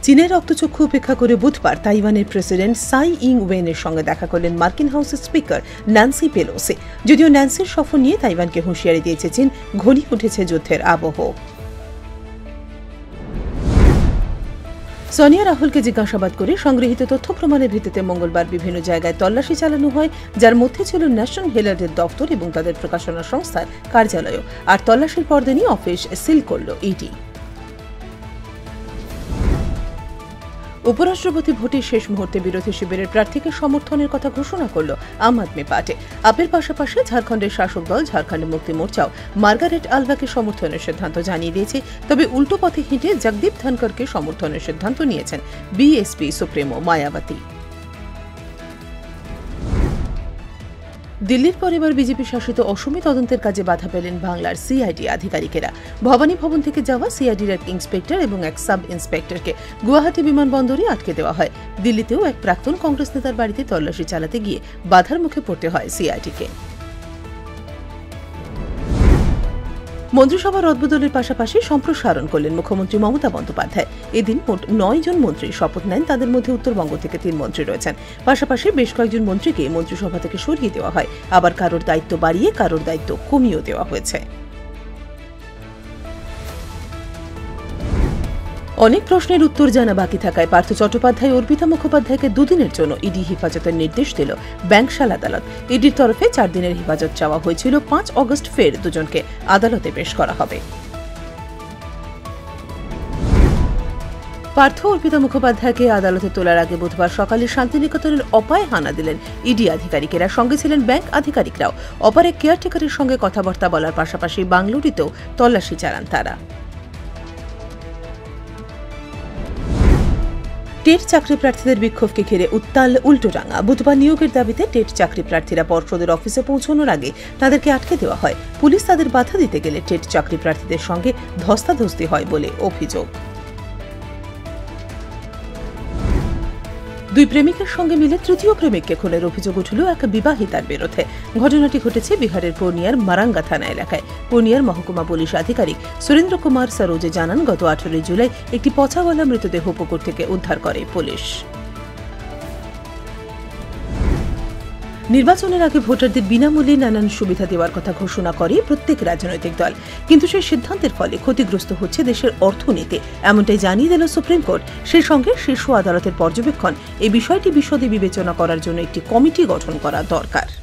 চীনের রক্তচক্ষু উপেক্ষা করে বুধবার তাইওয়ানের প্রেসিডেন্ট সাই ইং ওয়েনের সঙ্গে দেখা করলেন মার্কিন হাউসের স্পিকার ন্যান্সি পেলোসি। যদিও ন্যান্সির সফর নিয়ে তাইওয়ানকে হুঁশিয়ারি দিয়েছে চীন, ঘনিয়ে উঠেছে যুদ্ধের আবহ। সোনিয়া রাহুলকে জিজ্ঞাসাবাদ করে সংগৃহীত তথ্য প্রমাণের ভিত্তিতে মঙ্গলবার বিভিন্ন জায়গায় তল্লাশি চালানো হয়, যার মধ্যে ছিল ন্যাশনাল হেরাল্ডের দপ্তর এবং তাদের প্রকাশনা সংস্থার কার্যালয়। আর তল্লাশির পরদিনই অফিস সিল করল ইডি। উপরাষ্ট্রপতি ভোটের শেষ মুহূর্তে বিরোধী শিবিরের প্রার্থীকে সমর্থনের কথা ঘোষণা করল আম আদমি পার্টি। আপের পাশাপাশি ঝাড়খণ্ডের শাসক দল ঝাড়খণ্ড মুক্তি মোর্চাও মার্গারেট আলভাকে সমর্থনের সিদ্ধান্ত জানিয়ে দিয়েছে। তবে উল্টো পথে হেঁটে জগদীপ ধনকরকে সমর্থনের সিদ্ধান্ত নিয়েছেন বিএসপি সুপ্রিমো মায়াবতী। দিল্লির পর এবার বিজেপি শাসিত অসমে তদন্তের কাজে বাধা পেলেন বাংলার সিআইডি আধিকারিকেরা। ভবানী ভবন থেকে যাওয়া সিআইডির এক ইন্সপেক্টর এবং এক সাব ইন্সপেক্টরকে গুয়াহাটি বিমানবন্দরে আটকে দেওয়া হয়। দিল্লিতেও এক প্রাক্তন কংগ্রেস নেতার বাড়িতে তল্লাশি চালাতে গিয়ে বাধার মুখে পড়তে হয় সিআইডিকে। মন্ত্রিসভা রদবদলের পাশাপাশি সম্প্রসারণ করলেন মুখ্যমন্ত্রী মমতা বন্দ্যোপাধ্যায়। এদিন মোট 9 জন মন্ত্রী শপথ নেন। তাদের মধ্যে উত্তরবঙ্গ থেকে 3 মন্ত্রী রয়েছেন। পাশাপাশি বেশ কয়েকজন মন্ত্রীকে মন্ত্রিসভা থেকে সরিয়ে দেওয়া হয়, আবার কারোর দায়িত্ব বাড়িয়ে কারোর দায়িত্ব কমিয়েও দেওয়া হয়েছে। অনেক প্রশ্নের উত্তর জানা বাকি থাকায় পার্থ চট্টোপাধ্যায় অর্পিতা মুখোপাধ্যায়কে 2 দিনের জন্য ইডি হেফাজতের নির্দেশ দিল ব্যাংকশাল আদালত। ইডির তরফে 4 দিনের হেফাজত চাওয়া হয়েছিল। 5 অগস্ট ফের দুজনকে আদালতে পেশ করা হবে। পার্থ অর্পিতা মুখোপাধ্যায়কে আদালতে তোলার আগে বুধবার সকালে শান্তিনিকেতনের অপায় হানা দিলেন ইডি আধিকারিকেরা। সঙ্গে ছিলেন ব্যাংক আধিকারিকরাও। অপারে কেয়ারটেকারের সঙ্গে কথাবার্তা বলার পাশাপাশি বাংলুরুতেও তল্লাশি চালান তারা। টেট চাকরি প্রার্থীদের বিক্ষোভকে ঘিরে উত্তাল উল্টোডাঙ্গা। বুধবার নিয়োগের দাবিতে টেট চাকরি প্রার্থীরা পর্ষদের অফিসে পৌঁছানোর আগে তাদেরকে আটকে দেওয়া হয়। পুলিশ তাদের বাধা দিতে গেলে টেট চাকরি প্রার্থীদের সঙ্গে ধস্তাধস্তি হয় বলে অভিযোগ। 2 প্রেমিকের সঙ্গে মিলে তৃতীয় প্রেমিককে খুনের অভিযোগ উঠল এক বিবাহিতার বিরুদ্ধে। ঘটনাটি ঘটেছে বিহারের পূর্ণিয়ার মারাঙ্গা থানা এলাকায়। পূর্ণিয়ার মহকুমা পুলিশ আধিকারিক সুরেন্দ্র কুমার সরোজে জানান, গত 18 জুলাই একটি পচাওয়ালা মৃতদেহ পুকুর থেকে উদ্ধার করে পুলিশ। নির্বাচনের আগে ভোটারদের বিনামূল্যে নানান সুবিধা দেওয়ার কথা ঘোষণা করে প্রত্যেক রাজনৈতিক দল, কিন্তু সেই সিদ্ধান্তের ফলে ক্ষতিগ্রস্ত হচ্ছে দেশের অর্থনীতি, এমনটাই জানিয়ে দিল সুপ্রিম কোর্ট। সেই সঙ্গে শীর্ষ আদালতের পর্যবেক্ষণ এই বিষয়টি বিশদে বিবেচনা করার জন্য একটি কমিটি গঠন করা দরকার।